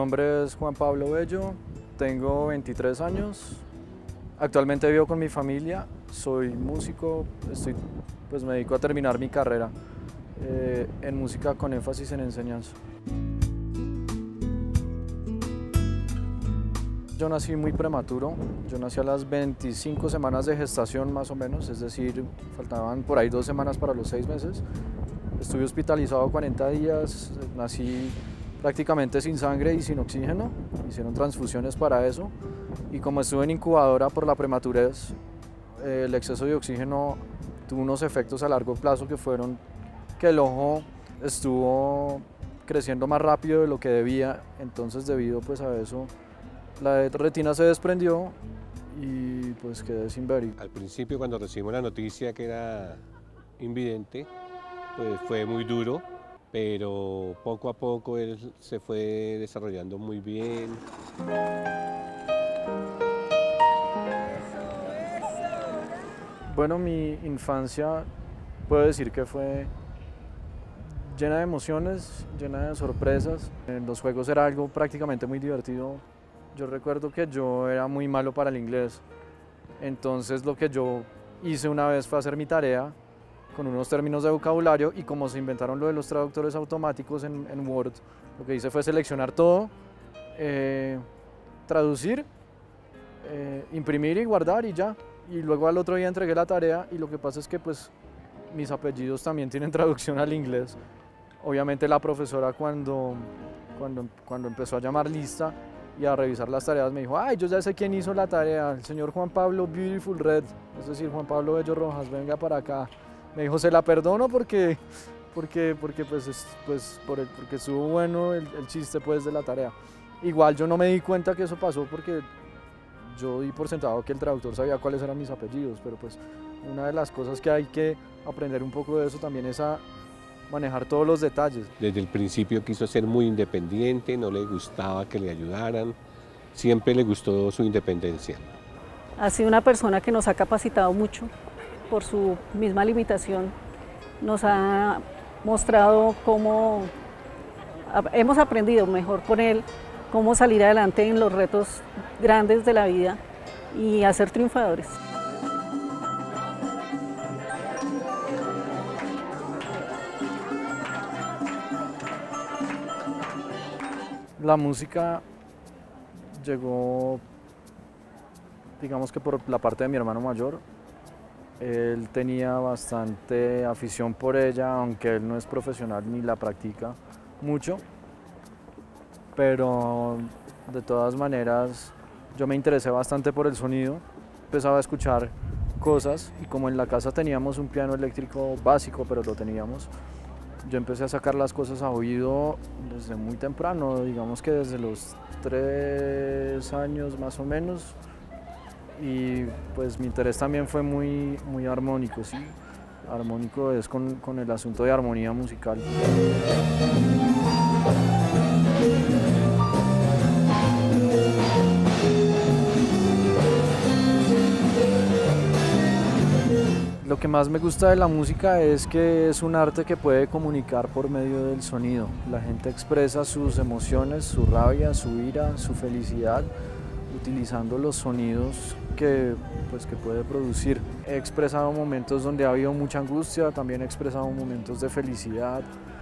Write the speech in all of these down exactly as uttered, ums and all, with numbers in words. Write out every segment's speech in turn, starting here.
nombre es Juan Pablo Bello, tengo veintitrés años, actualmente vivo con mi familia, soy músico, estoy, pues me dedico a terminar mi carrera eh, en música con énfasis en enseñanza. Yo nací muy prematuro, yo nací a las veinticinco semanas de gestación más o menos, es decir, faltaban por ahí dos semanas para los seis meses. Estuve hospitalizado cuarenta días, nací prácticamente sin sangre y sin oxígeno, hicieron transfusiones para eso y como estuve en incubadora por la prematurez, eh, el exceso de oxígeno tuvo unos efectos a largo plazo que fueron que el ojo estuvo creciendo más rápido de lo que debía, entonces debido pues a eso la retina se desprendió y pues quedé sin ver. Al principio cuando recibimos la noticia que era invidente, pues fue muy duro, pero poco a poco él se fue desarrollando muy bien. Bueno, mi infancia puedo decir que fue llena de emociones, llena de sorpresas. En los juegos era algo prácticamente muy divertido. Yo recuerdo que yo era muy malo para el inglés, entonces lo que yo hice una vez fue hacer mi tarea con unos términos de vocabulario y como se inventaron lo de los traductores automáticos en, en Word, lo que hice fue seleccionar todo, eh, traducir, eh, imprimir y guardar y ya. Y luego al otro día entregué la tarea y lo que pasa es que pues mis apellidos también tienen traducción al inglés. Obviamente la profesora cuando, cuando, cuando empezó a llamar lista y a revisar las tareas me dijo, ay, yo ya sé quién hizo la tarea, el señor Juan Pablo Beautiful Red, es decir, Juan Pablo Bello Rojas, venga para acá. Me dijo, se la perdono porque, porque, porque, pues, es, pues, por el, porque estuvo bueno el, el chiste pues, de la tarea. Igual yo no me di cuenta que eso pasó porque yo di por sentado que el traductor sabía cuáles eran mis apellidos, pero pues una de las cosas que hay que aprender un poco de eso también es a manejar todos los detalles. Desde el principio quiso ser muy independiente, no le gustaba que le ayudaran, siempre le gustó su independencia. Ha sido una persona que nos ha capacitado mucho por su misma limitación, nos ha mostrado cómo, hemos aprendido mejor con él, cómo salir adelante en los retos grandes de la vida y a ser triunfadores. La música llegó, digamos que por la parte de mi hermano mayor. Él tenía bastante afición por ella, aunque él no es profesional ni la practica mucho. Pero de todas maneras yo me interesé bastante por el sonido, empezaba a escuchar cosas y como en la casa teníamos un piano eléctrico básico, pero lo teníamos, yo empecé a sacar las cosas a oído desde muy temprano, digamos que desde los tres años más o menos, y pues mi interés también fue muy, muy armónico, ¿sí? Armónico es con, con el asunto de armonía musical. Lo que más me gusta de la música es que es un arte que puede comunicar por medio del sonido. La gente expresa sus emociones, su rabia, su ira, su felicidad, utilizando los sonidos que, pues, que puede producir. He expresado momentos donde ha habido mucha angustia, también he expresado momentos de felicidad.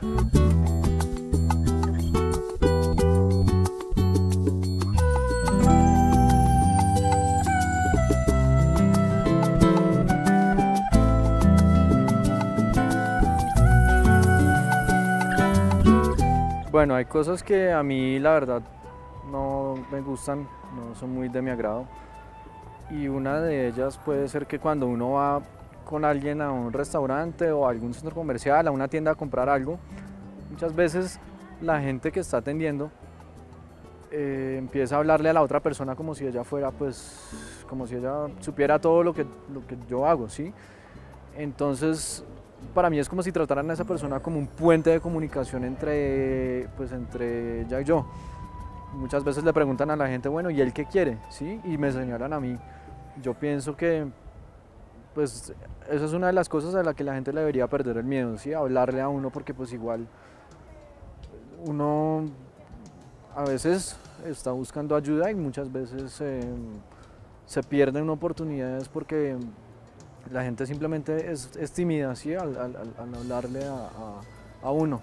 Bueno, hay cosas que a mí la verdad no me gustan, no son muy de mi agrado. Y una de ellas puede ser que cuando uno va con alguien a un restaurante o a algún centro comercial, a una tienda a comprar algo, muchas veces la gente que está atendiendo eh, empieza a hablarle a la otra persona como si ella fuera, pues, como si ella supiera todo lo que, lo que yo hago, ¿sí? Entonces, para mí es como si trataran a esa persona como un puente de comunicación entre, pues, entre ella y yo. Muchas veces le preguntan a la gente, bueno, ¿y él qué quiere? ¿Sí? Y me señalan a mí. Yo pienso que, pues, esa es una de las cosas a la que la gente le debería perder el miedo, ¿sí? Hablarle a uno, porque pues igual uno a veces está buscando ayuda y muchas veces eh, se pierden oportunidades porque la gente simplemente es, es tímida, ¿sí? al, al, al hablarle a, a, a uno.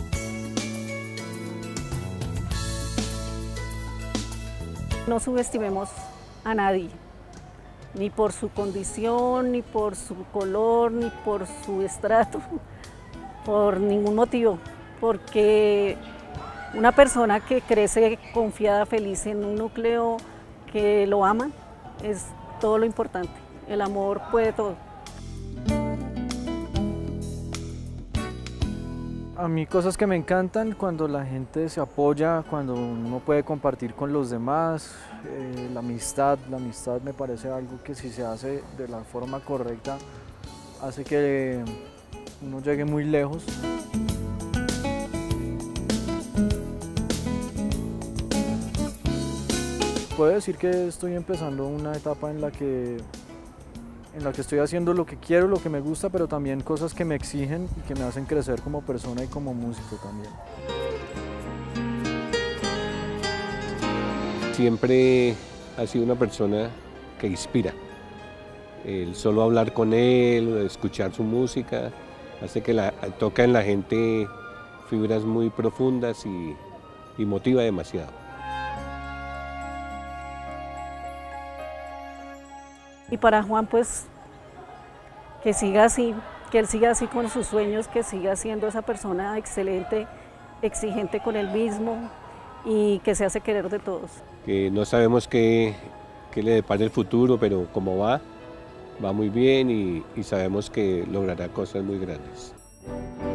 No subestimemos a nadie, ni por su condición, ni por su color, ni por su estrato, por ningún motivo, porque una persona que crece confiada, feliz en un núcleo que lo ama, es todo lo importante. El amor puede todo. A mí cosas que me encantan cuando la gente se apoya, cuando uno puede compartir con los demás, eh, la amistad, la amistad me parece algo que si se hace de la forma correcta hace que uno llegue muy lejos. Puedo decir que estoy empezando una etapa en la que en la que estoy haciendo lo que quiero, lo que me gusta, pero también cosas que me exigen y que me hacen crecer como persona y como músico también. Siempre ha sido una persona que inspira. El solo hablar con él, escuchar su música, hace que la, toca en la gente fibras muy profundas y, y motiva demasiado. Y para Juan, pues, que siga así, que él siga así con sus sueños, que siga siendo esa persona excelente, exigente con él mismo y que se hace querer de todos. Que no sabemos qué, qué le depara el futuro, pero como va, va muy bien y, y sabemos que logrará cosas muy grandes.